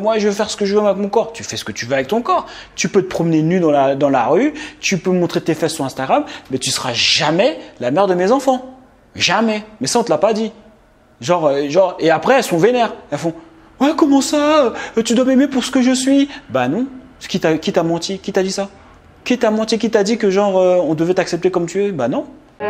Moi, je veux faire ce que je veux avec mon corps. Tu fais ce que tu veux avec ton corps. Tu peux te promener nu dans la rue, tu peux montrer tes fesses sur Instagram, mais tu seras jamais la mère de mes enfants. Jamais. Mais ça, on te l'a pas dit. Et après, elles sont vénères. Elles font « Ouais, comment ça? Tu dois m'aimer pour ce que je suis ?» Bah non. Qui t'a menti? Qui t'a dit ça? Qui t'a menti? Qui t'a dit que on devait t'accepter comme tu es? Bah non.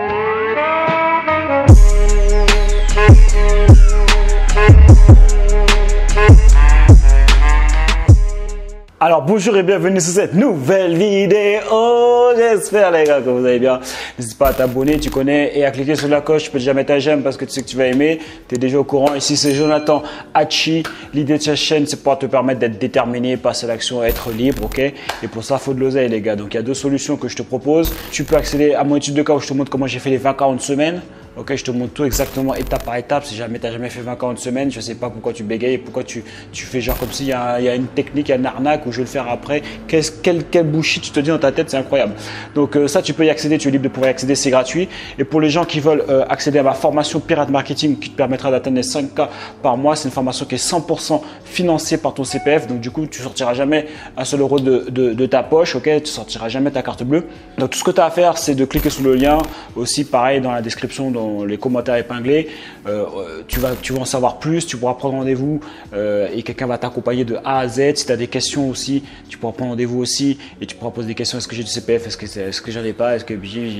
Alors bonjour et bienvenue sur cette nouvelle vidéo. J'espère les gars que vous allez bien. N'hésite pas à t'abonner, tu connais, et à cliquer sur la cloche. Tu peux déjà mettre un j'aime parce que tu sais que tu vas aimer. Tu es déjà au courant. Ici c'est Jonathan Hachi. L'idée de cette chaîne c'est pouvoir te permettre d'être déterminé, passer à l'action, être libre, ok? Et pour ça il faut de l'oseille les gars. Donc il y a deux solutions que je te propose. Tu peux accéder à mon étude de cas où je te montre comment j'ai fait les 20-40 semaines. Ok, je te montre tout exactement étape par étape. Si jamais tu n'as jamais fait 20-40 semaines, je ne sais pas pourquoi tu bégayes et pourquoi tu fais genre comme s'il y a une technique, il y a une arnaque où je vais le faire après. Quel bullshit tu te dis dans ta tête, c'est incroyable. Donc ça, tu peux y accéder, tu es libre de pouvoir y accéder, c'est gratuit. Et pour les gens qui veulent accéder à ma formation Pirate Marketing qui te permettra d'atteindre les 5K par mois, c'est une formation qui est 100% financée par ton CPF. Donc du coup, tu ne sortiras jamais un seul euro de ta poche, ok? Tu ne sortiras jamais ta carte bleue. Donc tout ce que tu as à faire, c'est de cliquer sur le lien. Aussi, pareil, dans la description, dans les commentaires épinglés, tu vas en savoir plus, tu pourras prendre rendez-vous et quelqu'un va t'accompagner de A à Z. Si tu as des questions aussi, tu pourras prendre rendez-vous aussi et tu pourras poser des questions. Est-ce que j'ai du CPF? Est-ce que j'en ai pas? Est-ce que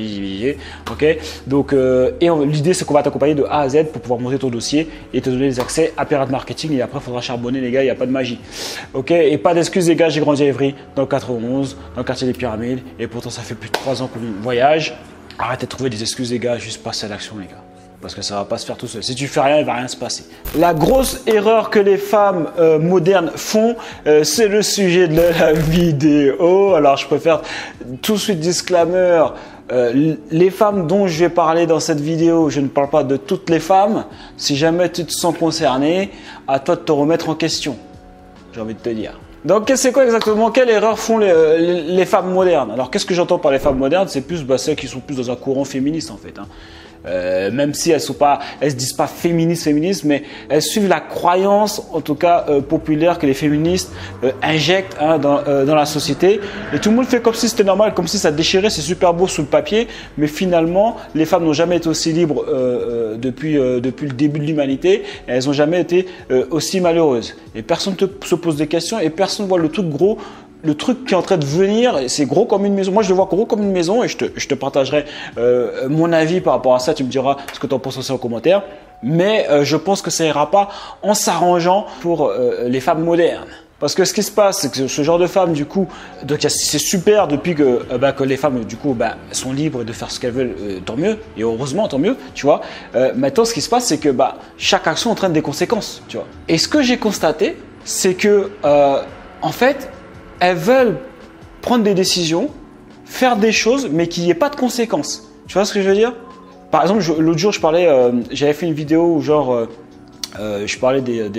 ok? Donc l'idée c'est qu'on va t'accompagner de A à Z pour pouvoir monter ton dossier et te donner des accès à Pirate Marketing, et après il faudra charbonner les gars, il n'y a pas de magie, ok? Et pas d'excuses les gars, j'ai grandi à Évry dans le 91, dans le quartier des Pyramides, et pourtant ça fait plus de 3 ans qu'on voyage. Arrêtez de trouver des excuses les gars, juste passer à l'action les gars. Parce que ça va pas se faire tout seul. Si tu fais rien, il va rien se passer. La grosse erreur que les femmes modernes font, c'est le sujet de la vidéo. Alors je préfère tout de suite disclaimer. Les femmes dont je vais parler dans cette vidéo, je ne parle pas de toutes les femmes. Si jamais tu te sens concerné, à toi de te remettre en question. J'ai envie de te dire. Donc, c'est quoi exactement? Quelle erreur font les femmes modernes? Alors, qu'est-ce que j'entends par les femmes modernes? C'est plus celles qui sont plus dans un courant féministe en fait. Hein. Même si elles se disent pas féministes, mais elles suivent la croyance, en tout cas populaire, que les féministes injectent dans la société. Et tout le monde fait comme si c'était normal, comme si ça déchirait, c'est super beau sous le papier. Mais finalement, les femmes n'ont jamais été aussi libres depuis le début de l'humanité. Elles n'ont jamais été aussi malheureuses. Et personne ne se pose des questions et personne ne voit le truc gros. Le truc qui est en train de venir, c'est gros comme une maison. Moi, je le vois gros comme une maison et je te partagerai mon avis par rapport à ça. Tu me diras ce que tu en penses aussi en commentaire. Mais je pense que ça ira pas en s'arrangeant pour les femmes modernes. Parce que ce qui se passe, c'est que ce genre de femmes, du coup, c'est super depuis que les femmes, du coup, sont libres de faire ce qu'elles veulent, tant mieux. Et heureusement, tant mieux, tu vois. Maintenant, ce qui se passe, c'est que chaque action entraîne des conséquences, tu vois. Et ce que j'ai constaté, c'est que, en fait, elles veulent prendre des décisions, faire des choses, mais qu'il n'y ait pas de conséquences. Tu vois ce que je veux dire? Par exemple, l'autre jour, j'avais fait une vidéo où je parlais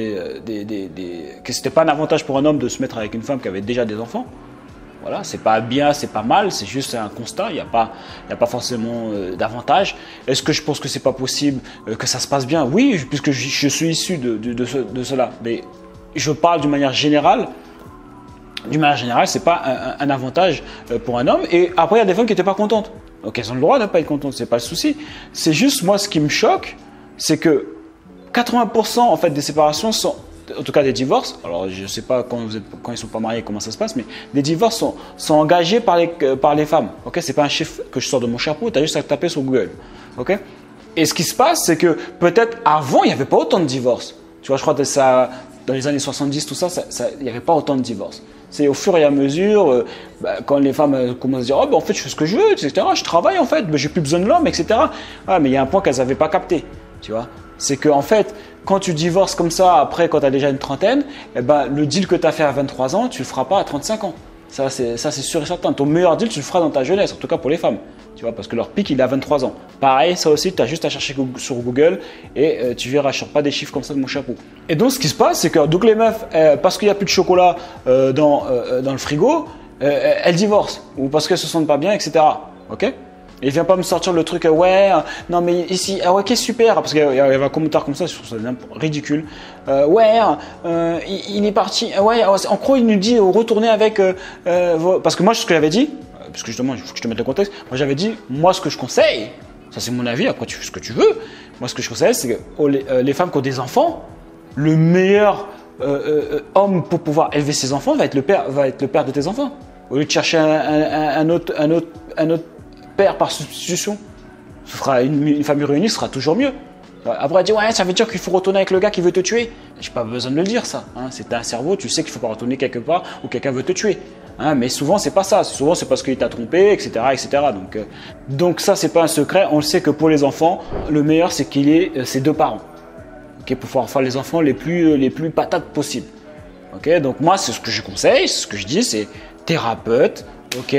que c'était pas un avantage pour un homme de se mettre avec une femme qui avait déjà des enfants. Voilà, c'est pas bien, c'est pas mal, c'est juste un constat. Il n'y a pas forcément d'avantage. Est-ce que je pense que c'est pas possible que ça se passe bien? Oui, puisque je suis issu de cela. Mais je parle d'une manière générale. D'une manière générale, c'est pas un avantage pour un homme. Et après, il y a des femmes qui n'étaient pas contentes. Donc, elles ont le droit de ne pas être contentes, c'est pas le souci. C'est juste, moi, ce qui me choque, c'est que 80% en fait des séparations sont, en tout cas des divorces. Alors, je sais pas quand ils sont pas mariés comment ça se passe, mais des divorces sont engagés par les femmes. Ok, c'est pas un chiffre que je sors de mon chapeau. Tu as juste à taper sur Google. Ok. Et ce qui se passe, c'est que peut-être avant, il n'y avait pas autant de divorces. Tu vois, je crois que ça, dans les années 70, tout ça, il n'y avait pas autant de divorces. C'est au fur et à mesure, quand les femmes commencent à dire « Oh, en fait, je fais ce que je veux, etc. Je travaille, en fait, j'ai plus besoin de l'homme, etc. » Ah, mais il y a un point qu'elles n'avaient pas capté, tu vois. C'est qu'en fait, quand tu divorces comme ça, après, quand tu as déjà une trentaine, le deal que tu as fait à 23 ans, tu ne le feras pas à 35 ans. Ça, c'est sûr et certain. Ton meilleur deal, tu le feras dans ta jeunesse, en tout cas pour les femmes. Tu vois, parce que leur pic, il est à 23 ans. Pareil, ça aussi, tu as juste à chercher sur Google et tu verras, je ne sors pas des chiffres comme ça de mon chapeau. Et donc, ce qui se passe, c'est que donc les meufs, parce qu'il n'y a plus de chocolat dans le frigo, elles divorcent. Ou parce qu'elles ne se sentent pas bien, etc. Ok ? Et viens pas me sortir le truc, ouais, non mais ici, ah ouais, ok, super, parce qu'il y avait un commentaire comme ça, je trouve ça ridicule. Ouais, il est parti, ouais, en gros, il nous dit retourner avec, parce que moi, ce que j'avais dit, parce que justement, il faut que je te mette le contexte, moi j'avais dit, moi ce que je conseille, ça c'est mon avis, après tu fais ce que tu veux, moi ce que je conseille, c'est que les femmes qui ont des enfants, le meilleur homme pour pouvoir élever ses enfants va être le père de tes enfants. Au lieu de chercher un autre père par substitution, ce sera une famille réunie, ce sera toujours mieux. Après, elle dit ouais, ça veut dire qu'il faut retourner avec le gars qui veut te tuer. J'ai pas besoin de le dire ça. Hein. C'est un cerveau, tu sais qu'il faut pas retourner quelque part où quelqu'un veut te tuer. Hein, mais souvent c'est pas ça. Souvent c'est parce qu'il t'a trompé, etc., etc. Donc ça c'est pas un secret. On le sait que pour les enfants, le meilleur c'est qu'il y ait ses deux parents. Okay, pour pouvoir faire les enfants les plus patates possibles. Okay, donc moi c'est ce que je conseille, ce que je dis, c'est thérapeute, ok,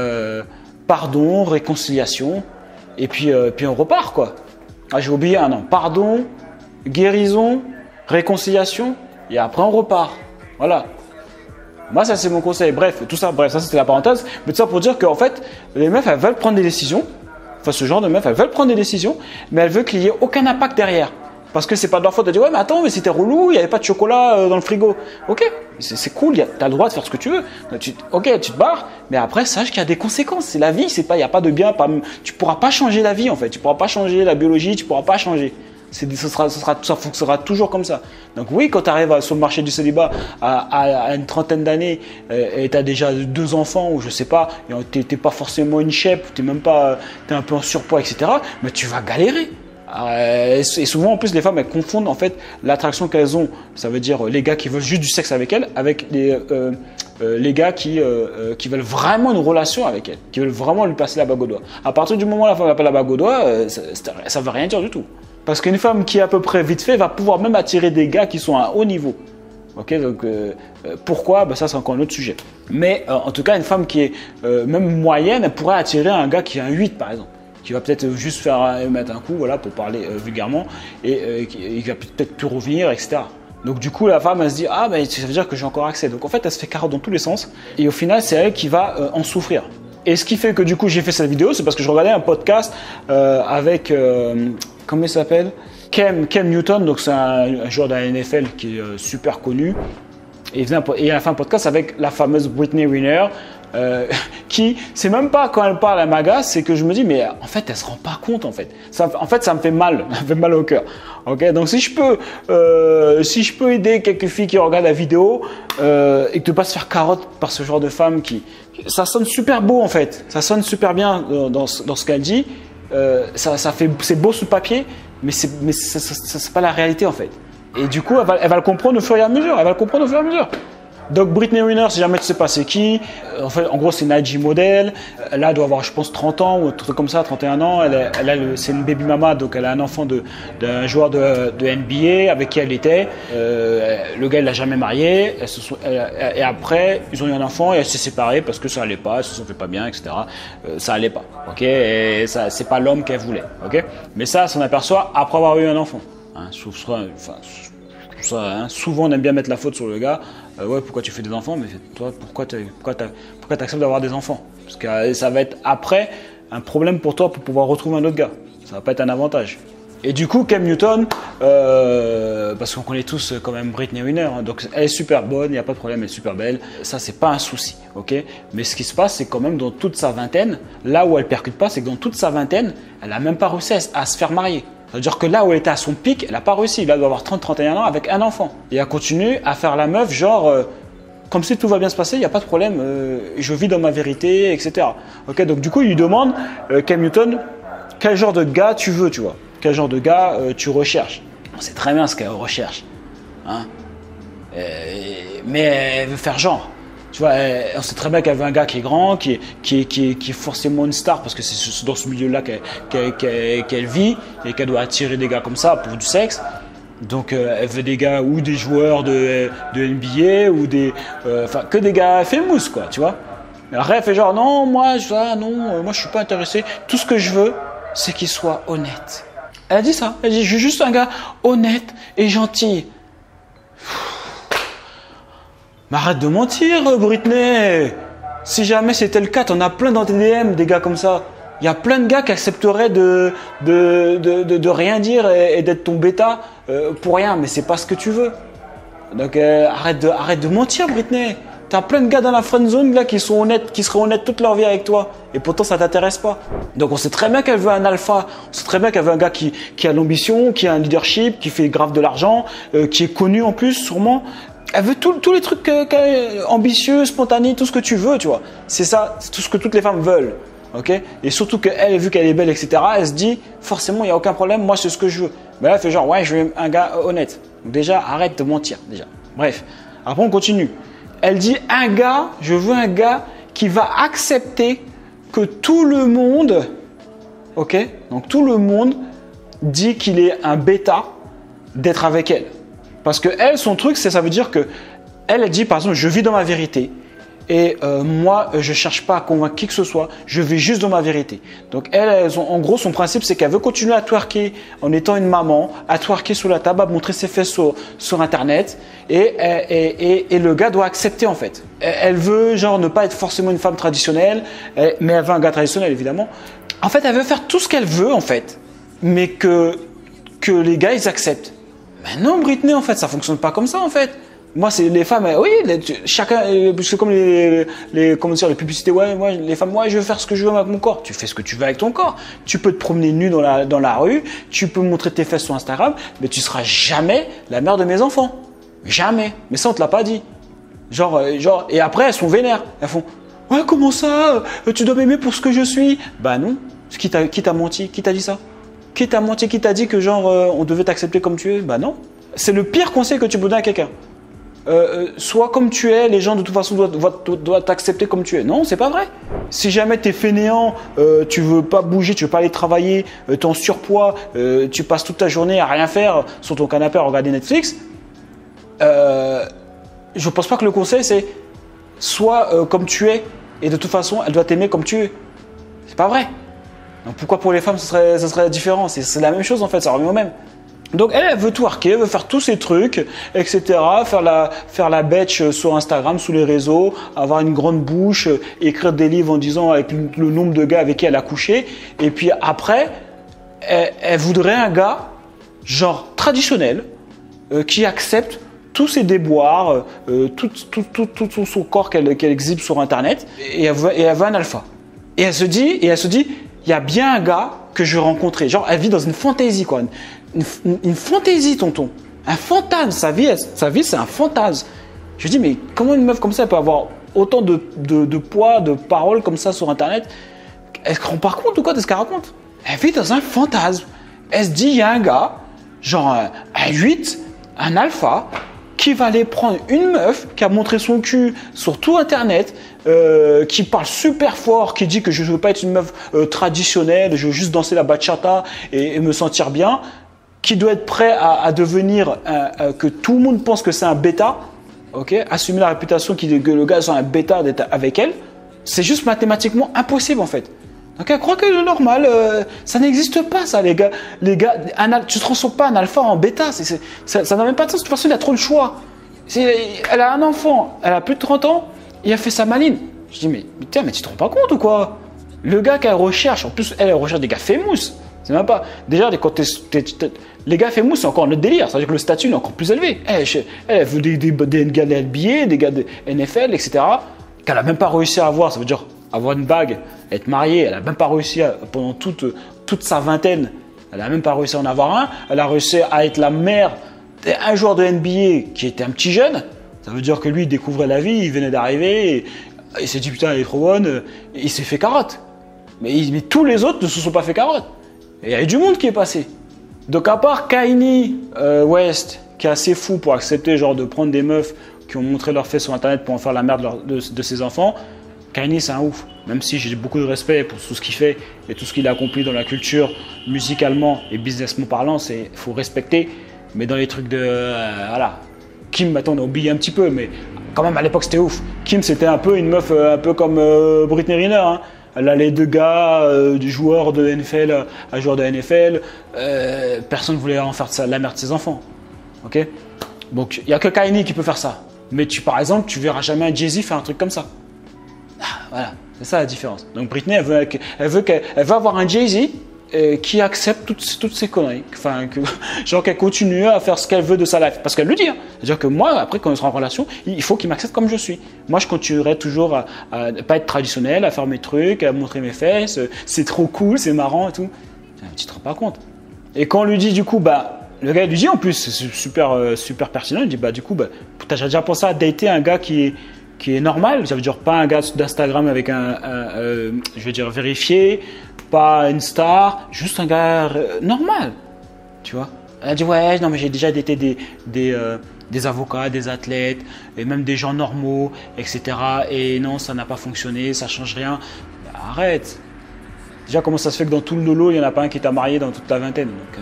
pardon, réconciliation, et puis on repart quoi. Ah, j'ai oublié un an. Pardon, guérison, réconciliation, et après on repart. Voilà. Moi, ça c'est mon conseil. Bref, ça c'était la parenthèse. Mais tout ça pour dire qu'en fait, les meufs, elles veulent prendre des décisions. Enfin, ce genre de meufs, elles veulent prendre des décisions, mais elles veulent qu'il n'y ait aucun impact derrière. Parce que c'est pas de leur faute. Elles disent ouais, mais attends, mais c'était relou, il n'y avait pas de chocolat dans le frigo. Ok, c'est cool, tu as le droit de faire ce que tu veux. Ok, tu te barres, mais après, sache qu'il y a des conséquences. C'est la vie, il n'y a pas de bien. Tu pourras pas changer la vie en fait. Tu pourras pas changer la biologie, tu pourras pas changer. Ça fonctionnera toujours comme ça. Donc oui, quand tu arrives sur le marché du célibat à une trentaine d'années et tu as déjà 2 enfants ou je sais pas, tu n'es pas forcément une chèpe, tu es un peu en surpoids, etc. Mais tu vas galérer. Et souvent en plus les femmes elles confondent en fait l'attraction qu'elles ont, ça veut dire les gars qui veulent juste du sexe avec elles, avec les gars qui veulent vraiment une relation avec elles, qui veulent vraiment lui passer la bague au doigt. À partir du moment où la femme n'a pas la bague au doigt, ça ne veut rien dire du tout. Parce qu'une femme qui est à peu près vite fait va pouvoir même attirer des gars qui sont à haut niveau. Ok, donc pourquoi? Ça c'est encore un autre sujet. Mais en tout cas une femme qui est même moyenne, elle pourrait attirer un gars qui a un 8 par exemple. Qui va peut-être juste mettre un coup, voilà, pour parler vulgairement, et qui va peut-être plus revenir, etc. Donc du coup, la femme, elle se dit « Ah, ben, ça veut dire que j'ai encore accès ». Donc en fait, elle se fait carotte dans tous les sens, et au final, c'est elle qui va en souffrir. Et ce qui fait que du coup, j'ai fait cette vidéo, c'est parce que je regardais un podcast avec, comment il s'appelle, Cam Newton, donc c'est un joueur de la NFL qui est super connu, et il a fait un podcast avec la fameuse Brittany Renner, qui, c'est même pas quand elle parle à Maga, c'est que je me dis, mais en fait, elle se rend pas compte, en fait. Ça me fait mal, ça me fait mal au cœur. Ok, donc si je peux aider quelques filles qui regardent la vidéo et que de pas se faire carotte par ce genre de femme ça sonne super beau en fait, ça sonne super bien dans ce qu'elle dit, c'est beau sous le papier, mais c'est pas la réalité en fait. Et du coup, elle va le comprendre au fur et à mesure. Donc Brittany Renner, si jamais tu sais pas c'est qui, en gros c'est une IG modèle, là elle doit avoir je pense 30 ans ou un truc comme ça, 31 ans, c'est une baby mama, donc elle a un enfant d'un joueur de NBA avec qui elle était, le gars il l'a jamais marié, et après ils ont eu un enfant et elle s'est séparée parce que ça allait pas, ça se fait pas bien, etc. Ça allait pas, ok, et ça c'est pas l'homme qu'elle voulait, ok, mais ça s'en aperçoit après avoir eu un enfant, hein, souvent on aime bien mettre la faute sur le gars. Ouais, pourquoi tu fais des enfants? Mais toi, pourquoi t'acceptes d'avoir des enfants? Parce que ça va être après un problème pour toi pour pouvoir retrouver un autre gars. Ça va pas être un avantage. Et du coup, Cam Newton, parce qu'on connaît tous quand même Brittany Renner, hein, donc elle est super bonne, il n'y a pas de problème, elle est super belle. Ça, c'est pas un souci, ok? Mais ce qui se passe, c'est quand même dans toute sa vingtaine, là où elle percute pas, c'est que dans toute sa vingtaine, elle a même pas réussi à se faire marier. C'est-à-dire que là où elle était à son pic, elle n'a pas réussi. Là, elle doit avoir 30-31 ans avec un enfant. Et elle continue à faire la meuf, genre, comme si tout va bien se passer, il n'y a pas de problème, je vis dans ma vérité, etc. Okay, donc du coup, il lui demande, Cam Newton, quel genre de gars tu veux, tu vois? Quel genre de gars tu recherches? On sait très bien ce qu'elle recherche. Hein, mais elle veut faire genre. Tu vois, on sait très bien qu'elle veut un gars qui est grand, qui est forcément une star, parce que c'est dans ce milieu-là qu'elle vit et qu'elle doit attirer des gars comme ça pour du sexe. Donc elle veut des gars ou des joueurs de NBA ou que des gars famous quoi, tu vois. Après elle fait genre non, moi je suis pas intéressé. Tout ce que je veux, c'est qu'il soit honnête. Elle a dit ça. Elle dit je veux juste un gars honnête et gentil. Mais arrête de mentir, Brittany. Si jamais c'était le cas, t'en as plein dans tes DM, des gars comme ça. Il y a plein de gars qui accepteraient de rien dire et d'être ton bêta pour rien, mais c'est pas ce que tu veux. Donc arrête de mentir, Britney. T'as plein de gars dans la friend zone là qui sont honnêtes, qui seraient honnêtes toute leur vie avec toi, et pourtant ça t'intéresse pas. Donc on sait très bien qu'elle veut un alpha, on sait très bien qu'elle veut un gars qui a l'ambition, qui a un leadership, qui fait grave de l'argent, qui est connu en plus sûrement. Elle veut tous les trucs ambitieux, spontanés, tout ce que tu veux, tu vois. C'est ça, c'est tout ce que toutes les femmes veulent. Ok, et surtout qu'elle, vu qu'elle est belle, etc., elle se dit forcément il n'y a aucun problème, moi c'est ce que je veux. Mais là elle fait genre ouais, je veux un gars honnête. Donc déjà arrête de mentir déjà. Bref, après on continue. Elle dit je veux un gars qui va accepter que tout le monde, ok, donc tout le monde dit qu'il est un bêta d'être avec elle. Parce que elle, son truc, ça veut dire que elle dit par exemple, je vis dans ma vérité. Et moi, je cherche pas à convaincre qui que ce soit, je vais juste dans ma vérité. Donc elle, en gros, son principe, c'est qu'elle veut continuer à twerker en étant une maman, à twerker sous la table, à montrer ses fesses sur Internet. Et le gars doit accepter en fait. Elle veut genre ne pas être forcément une femme traditionnelle, mais elle veut un gars traditionnel évidemment. En fait, elle veut faire tout ce qu'elle veut en fait, mais que les gars ils acceptent. Mais non, Britney, en fait, ça fonctionne pas comme ça en fait. Moi, c'est les femmes, oui, chacun, c'est comme comment dire, les publicités, ouais, moi, les femmes, ouais, je veux faire ce que je veux avec mon corps. Tu fais ce que tu veux avec ton corps. Tu peux te promener nu dans la rue, tu peux montrer tes fesses sur Instagram, mais tu seras jamais la mère de mes enfants. Jamais. Mais ça, on te l'a pas dit. Genre, et après, elles sont vénères. Elles font, ouais, comment ça? Tu dois m'aimer pour ce que je suis? Bah non. Qui t'a menti? Qui t'a dit ça? Qui t'a menti? Qui t'a dit que genre, on devait t'accepter comme tu es? Bah non. C'est le pire conseil que tu peux donner à quelqu'un. Sois comme tu es, les gens de toute façon doivent t'accepter comme tu es. Non, c'est pas vrai. Si jamais tu es fainéant, tu veux pas bouger, tu veux pas aller travailler, tu es en surpoids, tu passes toute ta journée à rien faire sur ton canapé à regarder Netflix, je pense pas que le conseil c'est sois comme tu es et de toute façon elle doit t'aimer comme tu es. C'est pas vrai. Donc pourquoi pour les femmes ça serait différent? C'est la même chose en fait, ça revient au même. Donc elle veut twerker, elle veut faire tous ces trucs, etc. Faire la betch sur Instagram, sous les réseaux, avoir une grande bouche, écrire des livres en disant avec le nombre de gars avec qui elle a couché. Et puis après, elle voudrait un gars genre traditionnel qui accepte tous ses déboires, tout son corps qu'elle exhibe sur Internet. Et elle veut un alpha. Et elle se dit, il y a bien un gars que je vais rencontrer. Genre, elle vit dans une fantaisie quoi. Une fantaisie, tonton. Un fantasme. Sa vie c'est un fantasme. Je dis, mais comment une meuf comme ça peut avoir autant de poids, de paroles comme ça sur Internet? Elle se rend pas compte ou quoi de ce qu'elle raconte? Elle vit dans un fantasme. Elle se dit, il y a un gars, genre un 8, un alpha, qui va aller prendre une meuf qui a montré son cul sur tout Internet, qui parle super fort, qui dit que je ne veux pas être une meuf traditionnelle, je veux juste danser la bachata et me sentir bien, qui doit être prêt à devenir que tout le monde pense que c'est un bêta, okay, assumer la réputation que le gars soit un bêta d'être avec elle, c'est juste mathématiquement impossible en fait. Donc elle croit que le normal, ça n'existe pas ça les gars, tu ne transformes pas un alpha en bêta, ça n'a même pas de sens, de toute façon il a trop le choix. Elle a un enfant, elle a plus de 30 ans, et elle fait sa maline. Je dis mais tu te rends pas compte ou quoi? Le gars qu'elle recherche, en plus elle recherche des gars famous. C'est même pas. Déjà, les gars famous, c'est encore un autre délire. C'est-à-dire que le statut est encore plus élevé. Elle veut des gars de NBA, des gars de NFL, etc. Qu'elle n'a même pas réussi à avoir. Ça veut dire avoir une bague, être mariée. Elle n'a même pas réussi pendant toute sa vingtaine. Elle n'a même pas réussi à en avoir un. Elle a réussi à être la mère d'un joueur de NBA qui était un petit jeune. Ça veut dire que lui, il découvrait la vie, il venait d'arriver. Et il s'est dit putain, elle est trop bonne. Et il s'est fait carotte. Mais tous les autres ne se sont pas fait carotte. Et il y a eu du monde qui est passé. Donc à part Kanye West, qui est assez fou pour accepter genre de prendre des meufs qui ont montré leurs fesses sur Internet pour en faire la merde de ses enfants, Kanye c'est un ouf. Même si j'ai beaucoup de respect pour tout ce qu'il fait et tout ce qu'il a accompli dans la culture, musicalement et businessment parlant, il faut respecter. Mais dans les trucs de... voilà. Kim, maintenant on a oublié un petit peu, mais quand même à l'époque c'était ouf. Kim c'était un peu une meuf un peu comme Britney Renner, hein. Elle a les deux gars, du joueur de NFL à joueur de NFL. Personne ne voulait en faire la mère de ses enfants. Ok? Donc, il n'y a que Kanye qui peut faire ça. Mais par exemple, tu verras jamais un Jay-Z faire un truc comme ça. Ah, voilà. C'est ça la différence. Donc Britney, elle veut avoir un Jay-Z qui accepte toutes ces conneries. Enfin, genre qu'elle continue à faire ce qu'elle veut de sa life. Parce qu'elle le dit. Hein. C'est-à-dire que moi, après, quand on sera en relation, il faut qu'il m'accepte comme je suis. Moi, je continuerai toujours à ne pas être traditionnel, à faire mes trucs, à montrer mes fesses. C'est trop cool, c'est marrant et tout. Tu te rends pas compte. Et quand on lui dit, du coup, le gars lui dit en plus, c'est super pertinent, il dit, du coup, t'as déjà pensé à dater un gars qui est normal, ça veut dire pas un gars d'Instagram avec je veux dire, vérifié, pas une star, juste un gars normal, tu vois. Elle a dit, ouais, non, mais j'ai déjà daté des avocats, des athlètes, et même des gens normaux, etc. Et non, ça n'a pas fonctionné, ça change rien. Arrête. Déjà, comment ça se fait que dans tout le lolo, il n'y en a pas un qui t'a marié dans toute ta vingtaine. Donc,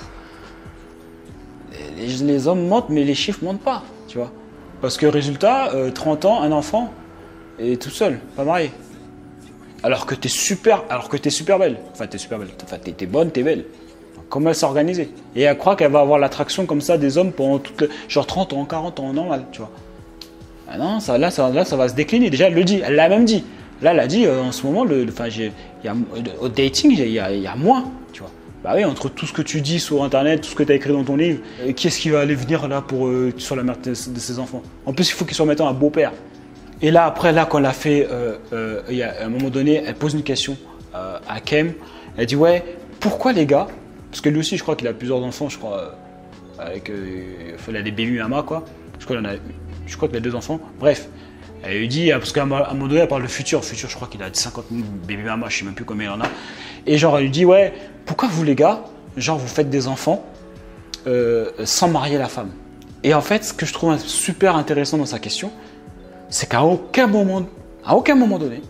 les hommes mentent, mais les chiffres ne mentent pas, tu vois. Parce que résultat, 30 ans, un enfant, et tout seul, pas marié. Alors que t'es super belle. Enfin, t'es super belle. Enfin, t'es bonne, t'es belle. Donc, comment elle s'est organisée? Et elle croit qu'elle va avoir l'attraction comme ça des hommes pendant genre 30 ans, 40 ans, normal, tu vois. Ah non, là, ça va se décliner. Déjà, elle le dit, elle l'a même dit. Là, elle a dit, en ce moment, au dating, il y a moins, tu vois. Bah oui, entre tout ce que tu dis sur Internet, tout ce que tu as écrit dans ton livre, qui est-ce qui va aller venir là pour sur la mère de ses enfants? En plus, il faut qu'il soit maintenant un beau-père. Et là, après, quand elle a fait, à un moment donné, elle pose une question à Kem. Elle dit, ouais, pourquoi les gars, parce que lui aussi, je crois qu'il a plusieurs enfants, je crois, il a des baby mama, quoi. Je crois qu'il a 2 enfants. Bref. Elle lui dit, parce qu'à un moment donné, elle parle de futur. Futur, je crois qu'il a 50 000 baby mama, je ne sais même plus combien il en a. Et genre, elle lui dit, ouais, pourquoi vous les gars, genre vous faites des enfants sans marier la femme? Et en fait, ce que je trouve super intéressant dans sa question, c'est qu'à aucun moment donné,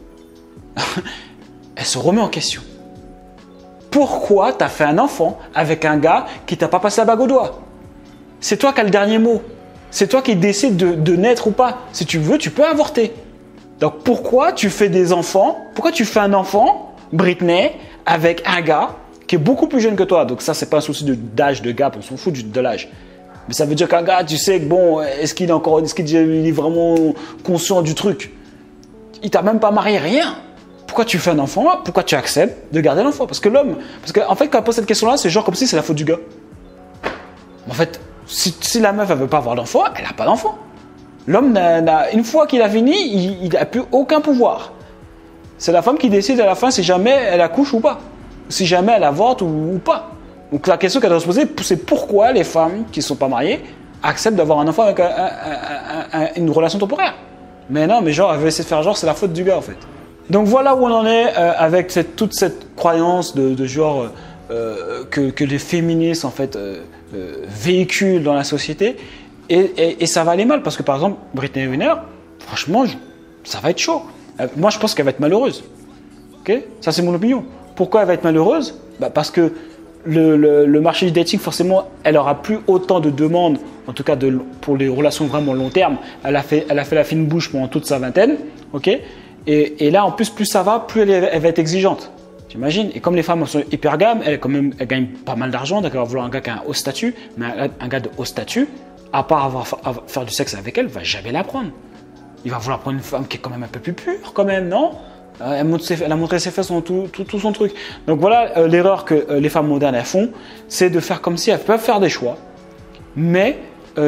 elle se remet en question. Pourquoi tu as fait un enfant avec un gars qui t'a pas passé la bague au doigt? C'est toi qui as le dernier mot. C'est toi qui décides de naître ou pas. Si tu veux, tu peux avorter. Donc pourquoi tu fais des enfants? Pourquoi tu fais un enfant, Britney, avec un gars qui est beaucoup plus jeune que toi? Donc ça, c'est pas un souci d'âge de gars, on s'en fout de l'âge. Mais ça veut dire qu'un gars, tu sais que bon, est-ce qu'il est vraiment conscient du truc? Il t'a même pas marié, rien. Pourquoi tu fais un enfant? Pourquoi tu acceptes de garder l'enfant? Parce qu'en fait, quand elle pose cette question-là, c'est genre comme si c'est la faute du gars. En fait, si la meuf, elle veut pas avoir d'enfant, elle n'a pas d'enfant. L'homme, une fois qu'il a fini, il n'a plus aucun pouvoir. C'est la femme qui décide à la fin si jamais elle accouche ou pas. Si jamais elle avorte ou pas. Donc la question qu'elle doit se poser, c'est pourquoi les femmes qui ne sont pas mariées acceptent d'avoir un enfant avec une relation temporaire. Mais non, mais genre, elle veut essayer de faire genre, c'est la faute du gars en fait. Donc voilà où on en est avec toute cette croyance de genre que les féministes en fait véhiculent dans la société. Et ça va aller mal parce que par exemple, Britney Renner, franchement, ça va être chaud. Moi, je pense qu'elle va être malheureuse. Okay, ça, c'est mon opinion. Pourquoi elle va être malheureuse? Parce que le marché du dating, forcément, elle n'aura plus autant de demandes, en tout cas pour les relations vraiment long terme. Elle a fait la fine bouche pendant toute sa vingtaine. Okay, et là, en plus ça va, plus elle va être exigeante. T'imagines? Et comme les femmes sont hyper gammes, elle gagne pas mal d'argent. D'accord, vouloir un gars qui a un haut statut, mais un gars de haut statut, à part faire du sexe avec elle, va jamais la prendre. Il va vouloir prendre une femme qui est quand même un peu plus pure, quand même, non? Elle a montré ses fesses dans tout son truc. Donc voilà l'erreur que les femmes modernes elles font, c'est de faire comme si elles peuvent faire des choix, mais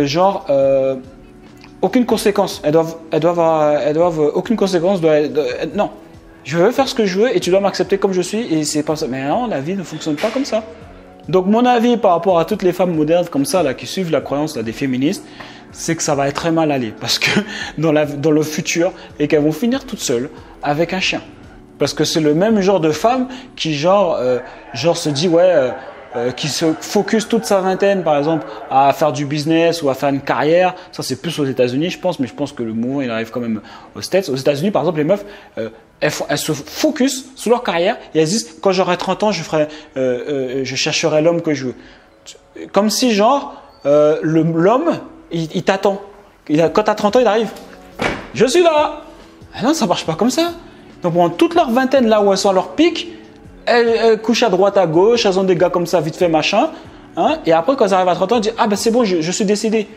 aucune conséquence. Elles doivent aucune conséquence. Non, je veux faire ce que je veux et tu dois m'accepter comme je suis et c'est pas ça. Mais non, la vie ne fonctionne pas comme ça. Donc mon avis par rapport à toutes les femmes modernes comme ça là qui suivent la croyance là, des féministes, c'est que ça va être très mal aller parce que dans le futur et qu'elles vont finir toutes seules avec un chien. Parce que c'est le même genre de femme qui se dit qui se focus toute sa vingtaine par exemple à faire du business ou à faire une carrière. Ça c'est plus aux États-Unis je pense, mais je pense que le mouvement il arrive quand même aux States. Aux États-Unis par exemple les meufs elles se focus sur leur carrière et elles disent quand j'aurai 30 ans je chercherai l'homme que je veux. Comme si l'homme il t'attend. Quand tu as 30 ans il arrive. Je suis là. Ah non, ça marche pas comme ça. Donc pendant toute leur vingtaine, là où elles sont à leur pic, elles couchent à droite, à gauche, elles ont des gars comme ça, vite fait, machin. Hein, et après, quand elles arrivent à 30 ans, elles disent « Ah ben c'est bon, je suis décédé. »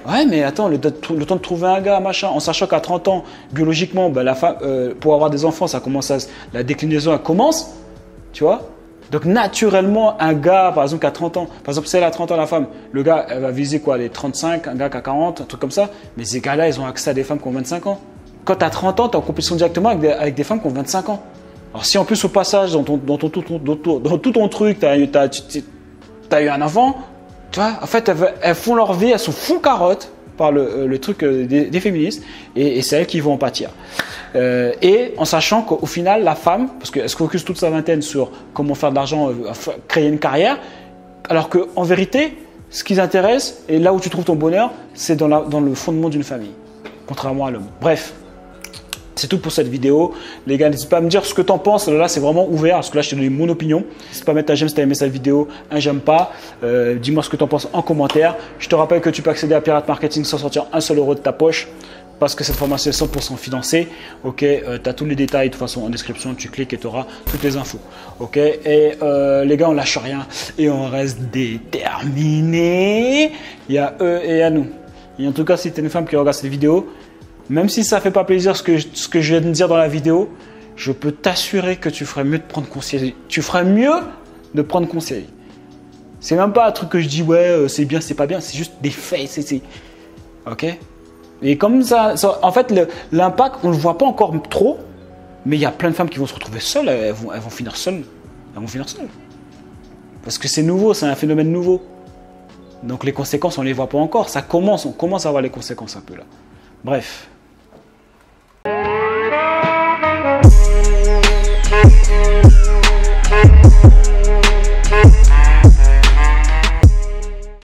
Ouais, mais attends, le temps de trouver un gars, machin, en sachant qu'à 30 ans, biologiquement, ben, la femme, pour avoir des enfants, ça commence la déclinaison, elle commence, tu vois. Donc, naturellement, un gars, par exemple, qui a 30 ans, par exemple, si elle a 30 ans, la femme, le gars, elle va viser quoi, les 35, un gars qui a 40, un truc comme ça. Mais ces gars-là, ils ont accès à des femmes qui ont 25 ans. Quand tu as 30 ans, tu es en compétition directement avec des femmes qui ont 25 ans. Alors, si en plus, au passage, dans tout ton truc, tu as eu un enfant, tu vois, en fait, elles font leur vie, elles sont fous carottes par le truc des féministes, et c'est elles qui vont en pâtir. Et en sachant qu'au final, la femme, parce qu'elle se focus toute sa vingtaine sur comment faire de l'argent, créer une carrière, alors qu'en vérité, ce qui t'intéresse, et là où tu trouves ton bonheur, c'est dans le fondement d'une famille, contrairement à l'homme. Bref. C'est tout pour cette vidéo. Les gars, n'hésite pas à me dire ce que tu en penses. Là, c'est vraiment ouvert parce que là, je t'ai donné mon opinion. N'hésite pas à mettre un j'aime si tu as aimé cette vidéo, un j'aime pas. Dis-moi ce que tu en penses en commentaire. Je te rappelle que tu peux accéder à Pirate Marketing sans sortir un seul euro de ta poche parce que cette formation est 100% financée. Ok, tu as tous les détails de toute façon en description. Tu cliques et tu auras toutes les infos. Ok, et les gars, on lâche rien et on reste déterminés. Il y a eux et à nous. Et en tout cas, si tu es une femme qui regarde cette vidéo, même si ça ne fait pas plaisir ce que je viens de dire dans la vidéo, je peux t'assurer que tu ferais mieux de prendre conseil. Tu ferais mieux de prendre conseil. C'est même pas un truc que je dis, ouais, c'est bien, c'est pas bien. C'est juste des faits. Ok? Et comme ça en fait, l'impact, on ne le voit pas encore trop, mais il y a plein de femmes qui vont se retrouver seules. Elles vont finir seules. Elles vont finir seules. Parce que c'est nouveau, c'est un phénomène nouveau. Donc les conséquences, on ne les voit pas encore. On commence à voir les conséquences un peu là. Bref.